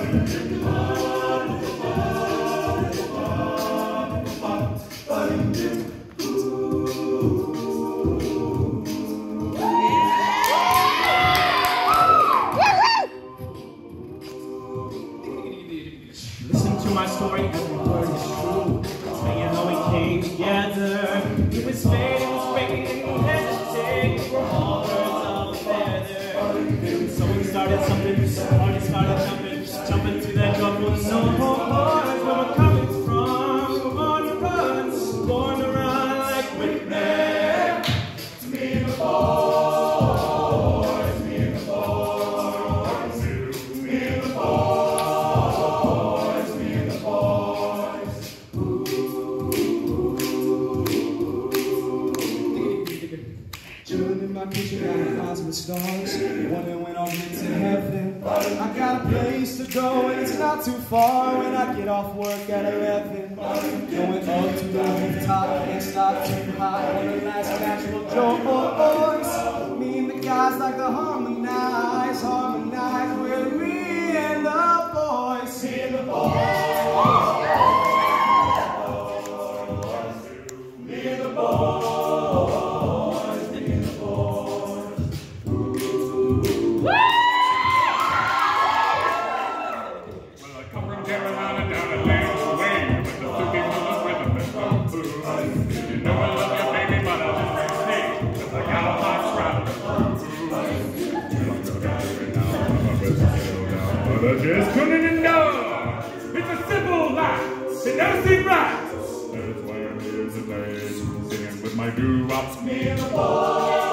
Listen to my story, every word is true. So you know we came together. It was fate, it was fate, and we hesitated. We're all birds of a feather. So we started something, the party started jumping to that drum for the soul. Where we're coming from, we're born to run, born to run like Wittmen. It's me and the boys, me and the boys, me and the boys. My kitchen got a clouds with stars. Wondering when I'll get to heaven. I got a place to go and it's not too far. When I get off work at 11, going up to the rooftop, can't stop too high. One of the last natural joys. Me and the guys like to harmonize with me and the boys. Me and the boys. Me and the boys. But I just couldn't endure. It's a simple life. It never seemed right. That's why I'm here today, singing with my doo-wops. Me and the boys.